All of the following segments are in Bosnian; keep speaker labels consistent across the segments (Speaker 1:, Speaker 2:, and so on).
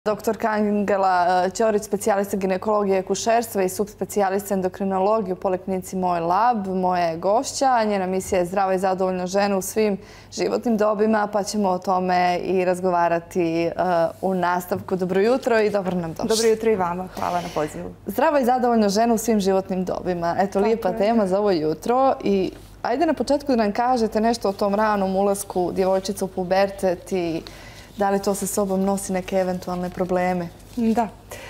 Speaker 1: Doktorka Angela Ćorić, specijalista ginekologije i akušerstva i subspecijalista endokrinologije u Poliklinici Moj lab, moja je gošća. Njena misija je zdrava i zadovoljna žena u svim životnim dobima, pa ćemo o tome i razgovarati u nastavku. Dobro jutro i dobro nam došli.
Speaker 2: Dobro jutro i vama. Hvala na pozivu.
Speaker 1: Zdrava i zadovoljna žena u svim životnim dobima. Eto, lijepa tema za ovo jutro. I ajde na početku da nam kažete nešto o tom ranom ulasku djevojčica u pubertet i da li to sa sobom nosi neke eventualne probleme?
Speaker 2: Da.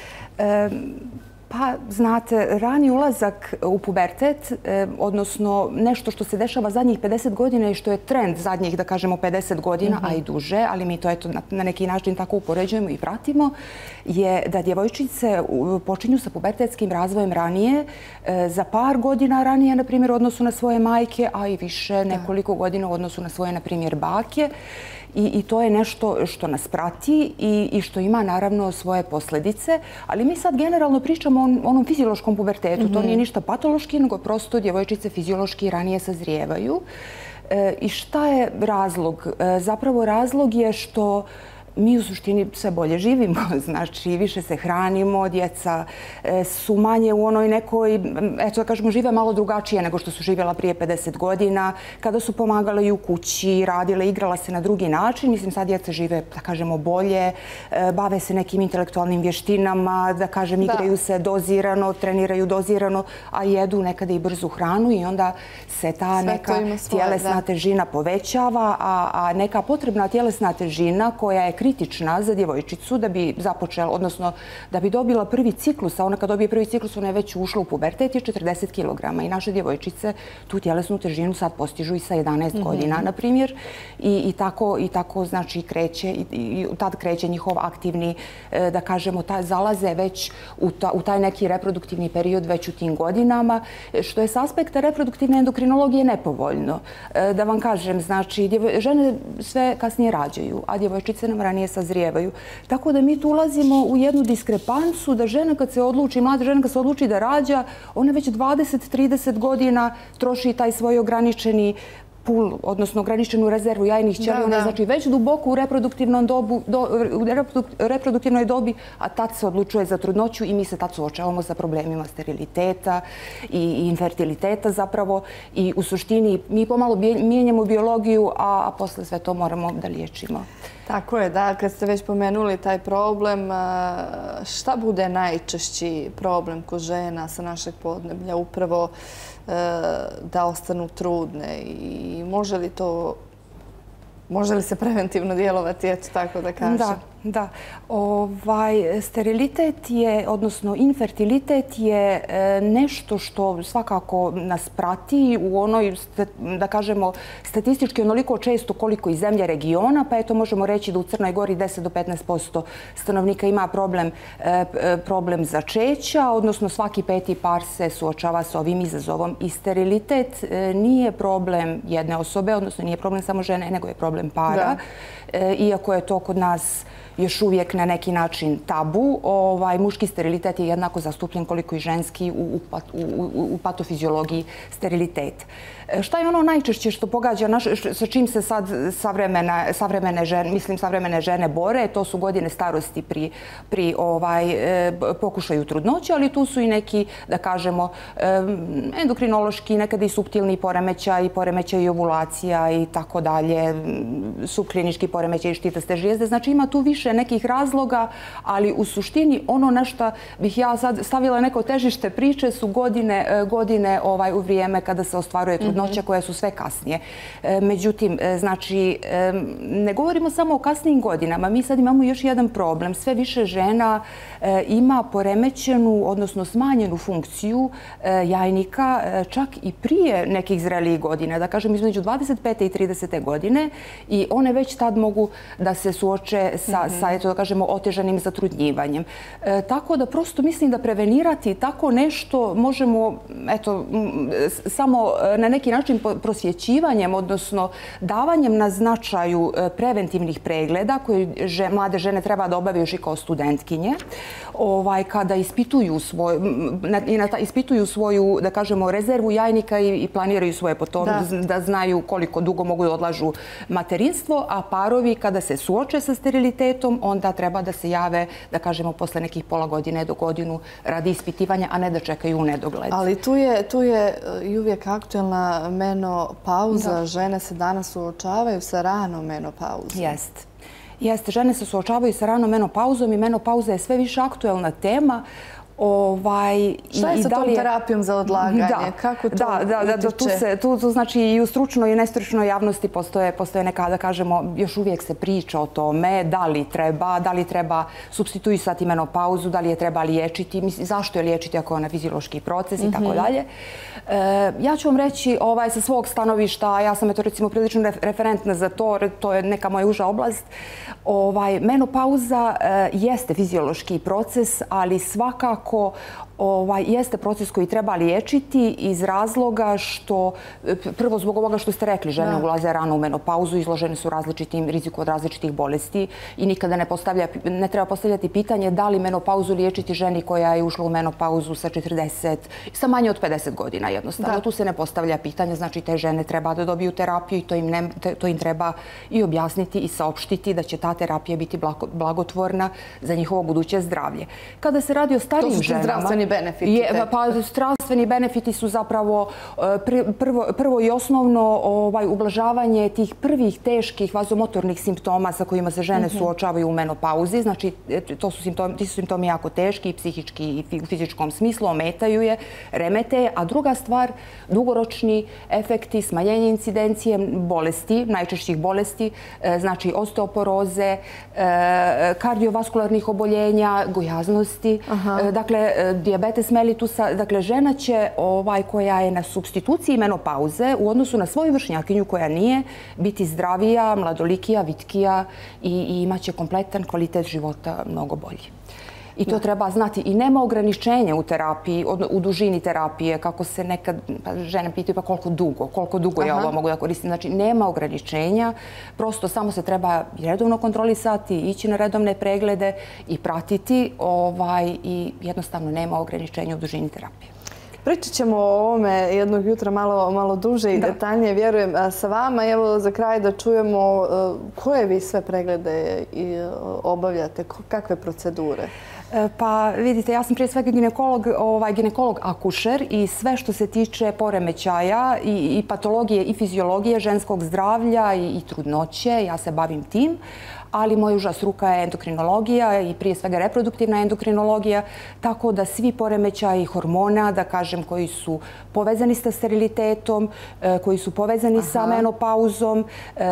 Speaker 2: Pa, znate, rani ulazak u pubertet, odnosno nešto što se dešava zadnjih 50 godina i što je trend zadnjih, da kažemo, 50 godina, a i duže, ali mi to eto na neki način tako upoređujemo i pratimo, je da djevojčice počinju sa pubertetskim razvojem ranije, za par godina ranije, na primjer, u odnosu na svoje majke, a i više nekoliko godina u odnosu na svoje, na primjer, bake. I to je nešto što nas prati i što ima naravno svoje posljedice. Ali mi sad generalno pričamo o onom fiziološkom pubertetu. To nije ništa patološki, nego prosto djevojčice fiziološki ranije sazrijevaju. I šta je razlog? Zapravo razlog je što mi u suštini sve bolje živimo, znači više se hranimo, djeca su manje u onoj nekoj, eto da kažemo, žive malo drugačije nego što su živjela prije 50 godina, kada su pomagale i u kući, radile, igrala se na drugi način. Mislim, sad djeca žive, da kažemo, bolje, bave se nekim intelektualnim vještinama, da kažem, igraju se dozirano, treniraju dozirano, a jedu nekada i brzu hranu i onda se ta neka tjelesna težina povećava, a neka potrebna tjelesna težina koja je kritična za djevojčicu da bi započela, odnosno da bi dobila prvi ciklus, a ona kad dobije prvi ciklus, ona je već ušla u pubertet, je 40 kg. I naše djevojčice tu tjelesnu težinu sad postižu i sa 11 godina, na primjer. I tako znači kreće, i tad kreće njihov aktivni, da kažemo, zalaze već u taj neki reproduktivni period već u tim godinama, što je s aspekta reproduktivne endokrinologije nepovoljno. Da vam kažem, znači, žene sve kasnije rađaju, a djevojčice nam ranije sazrijevaju. Tako da mi tu ulazimo u jednu diskrepancu da žena kad se odluči, mlada žena kad se odluči da rađa, ona već 20-30 godina troši taj svoj ograničeni pul, odnosno ograničenu rezervu jajnih ćelija, ona je znači već duboko u reproduktivnoj dobi, a tad se odlučuje za trudnoću i mi se tad suočavamo sa problemima steriliteta i infertiliteta zapravo i u suštini mi pomalo mijenjamo biologiju, a posle sve to moramo da liječimo.
Speaker 1: Tako je, da, kad ste već pomenuli taj problem, šta bude najčešći problem kod žena sa našeg podneblja upravo da ostanu trudne i može li se preventivno djelovati, eto tako da kažem?
Speaker 2: Da. Sterilitet je, odnosno infertilitet je nešto što svakako nas prati u onoj, da kažemo, statistički onoliko često koliko i zemlje regiona, pa eto možemo reći da u Crnoj Gori 10 do 15% stanovnika ima problem začeća, odnosno svaki peti par se suočava sa ovim izazovom. I sterilitet nije problem jedne osobe, odnosno nije problem samo žene, nego je problem para. Iako je to kod nas još uvijek na neki način tabu, muški sterilitet je jednako zastupljen koliko i ženski u patofiziologiji sterilitet. Šta je ono najčešće što pogađa, sa čim se sad savremene žene bore? To su godine starosti pri pokušaju trudnoće, ali tu su i neki, da kažemo, endokrinološki, nekada i suptilni poremećaj ovulacija i tako dalje, subklinički poremećaj štitaste žlijezde. Znači ima tu više nekih razloga, ali u suštini ono na što bih ja sad stavila neko težište priče su godine u vrijeme kada se ostvaruje trudnoća koje su sve kasnije. Međutim, znači, ne govorimo samo o kasnijim godinama. Mi sad imamo još jedan problem. Sve više žena ima poremećenu, odnosno smanjenu funkciju jajnika čak i prije nekih zrelijih godina. Da kažem, između 25. i 30. godine i one već tad mogu da se suoče sa, eto da kažemo, otežanim zatrudnjivanjem. Tako da prosto mislim da prevenirati tako nešto možemo, eto, samo na neki način prosvjećivanjem, odnosno davanjem na značaju preventivnih pregleda koje mlade žene treba da obave još i kao studentkinje, kada ispituju svoju, da kažemo, rezervu jajnika i planiraju svoje potomstvo, da znaju koliko dugo mogu da odlažu materinstvo, a parovi kada se suoče sa sterilitetom fertilitetom, onda treba da se jave, da kažemo, posle nekih pola godine do godinu radi ispitivanja, a ne da čekaju u nedogled.
Speaker 1: Ali tu je i uvijek aktuelna menopauza. Žene se danas suočavaju sa ranom menopauzom.
Speaker 2: Jeste, žene se suočavaju sa ranom menopauzom i menopauza je sve više aktuelna tema.
Speaker 1: Šta je sa tom terapijom za odlaganje? Kako to utiče?
Speaker 2: Tu znači i u stručnoj i nestručnoj javnosti postoje neka, da kažemo, još uvijek se priča o tome da li treba supstituisati menopauzu, da li je treba liječiti, zašto je liječiti ako je ona fiziološki proces i tako dalje. Ja ću vam reći sa svog stanovišta, ja sam recimo prilično referentna za to je neka moja uža oblast. Menopauza jeste fiziološki proces, ali svakako jeste proces koji treba liječiti iz razloga što, prvo zbog ovoga što ste rekli, žene ulaze rano u menopauzu, izložene su različitim riziku od različitih bolesti i nikada ne treba postavljati pitanje da li menopauzu liječiti ženi koja je ušla u menopauzu sa 40, sa manje od 50 godina jednostavno. Tu se ne postavlja pitanje, znači te žene treba da dobiju terapiju i to im treba i objasniti i saopštiti da će ta terapija biti blagotvorna za njihovo buduće zdravlje. Kada se radi o starijim ženama...
Speaker 1: Zdravstveni benefiti.
Speaker 2: Zdravstveni benefiti su zapravo prvo i osnovno ublažavanje tih prvih teških vazomotornih simptoma sa kojima se žene suočavaju u menopauzi. Znači, ti su simptomi jako teški i psihički i u fizičkom smislu, ometaju je, remete je. A druga stvar, dugoročni efekti, smanjenje incidencije bolesti, najčešćih bolesti, znači osteoporoze, kardiovaskularnih oboljenja, gojaznosti, dakle, dijabetes mellitusa, dakle, žena će koja je na supstituciji menopauze u odnosu na svoju vršnjakinju koja nije, biti zdravija, mladolikija, vitkija i imaće kompletan kvalitet života mnogo bolji. I to treba znati. I nema ograničenja u terapiji, u dužini terapije, kako se nekad žene pitaju pa koliko dugo ja ovo mogu da koristim. Znači, nema ograničenja, prosto samo se treba redovno kontrolisati, ići na redovne preglede i pratiti i jednostavno nema ograničenja u dužini terapije.
Speaker 1: Pričat ćemo o ovome jednog jutra malo duže i detaljnije, vjerujem, sa vama. Evo za kraj da čujemo koje vi sve preglede obavljate, kakve procedure?
Speaker 2: Pa vidite, ja sam prije svega ginekolog akušer i sve što se tiče poremećaja i patologije i fiziologije ženskog zdravlja i trudnoće, ja se bavim tim. Ali moja uža struka je endokrinologija i prije svega reproduktivna endokrinologija, tako da svi poremećaji hormona, da kažem, koji su povezani sa sterilitetom, koji su povezani sa menopauzom,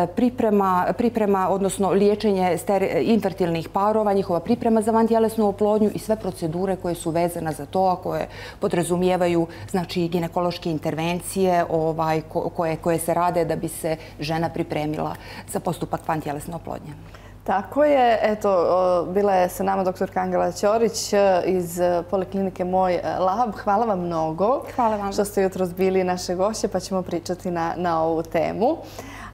Speaker 2: priprema, odnosno liječenje infertilnih parova, njihova priprema za vantjelesnu oplodnju i sve procedure koje su vezane za to, a koje podrazumijevaju, znači, ginekološke intervencije koje se rade da bi se žena pripremila za postupak vantjelesne oplodnje.
Speaker 1: Tako je. Eto, bila je sa nama doktorka Angela Ćorić iz Poliklinike Moj lab. Hvala vam mnogo što ste jutros bili naše gošće, pa ćemo pričati na ovu temu.